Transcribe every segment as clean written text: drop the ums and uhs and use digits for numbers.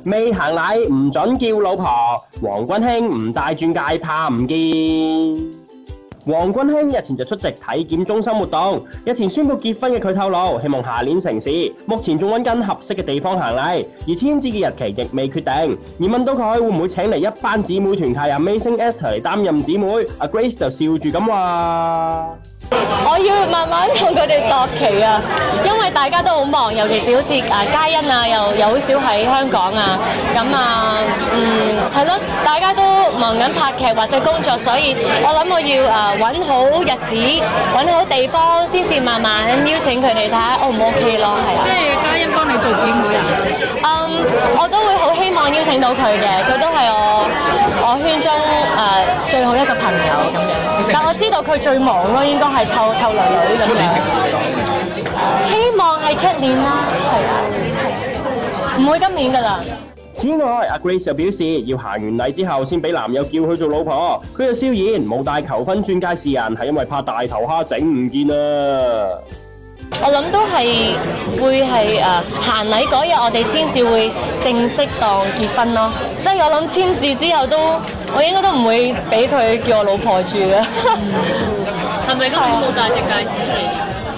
未行禮唔准叫老婆，黃君興唔戴鑽戒怕唔見。黃君興日前就出席體檢中心活動，日前宣布結婚嘅佢透露，希望下年成事，目前仲揾緊合適嘅地方行禮，而簽字嘅日期亦未決定。而問到佢會唔會請嚟一班姊妹團契 Amazing Esther 嚟擔任姊妹，阿 Grace 就笑住咁話： 我要慢慢同佢哋度期啊，因為大家都好忙，尤其是好似嘉欣啊，又好少喺香港啊，咁啊，係咯，大家都忙緊拍劇或者工作，所以我諗我要揾好日子，揾好地方，先至慢慢邀請佢哋睇下 O 唔 OK 咯，係啊。 即係嘉欣幫你做姊妹啊？ 我都會好希望邀請到佢嘅，佢都係我圈中最好一個朋友咁樣。但我知道佢最忙咯，應該係湊女女咁樣。希望係出年啦，係啊，唔會今年㗎啦。 此外，阿 Grace 又表示要行完禮之後先俾男友叫佢做老婆。佢又笑言冇帶求婚鑽戒示人，係因為怕大頭蝦整唔見啊。 我諗都係會係行禮嗰日，我哋先至會正式當結婚咯。即係我諗簽字之後都，我應該都唔會俾佢叫我老婆住嘅。係咪今年冇帶隻戒指出嚟？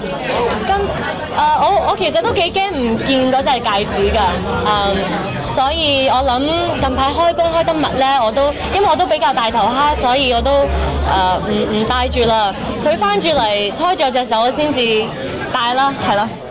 我其實都幾驚唔見嗰隻戒指㗎，所以我諗近排開工開得密咧，因為我都比較大頭蝦，所以我都唔戴住啦。佢翻住嚟拖住我隻手先至戴啦，係咯。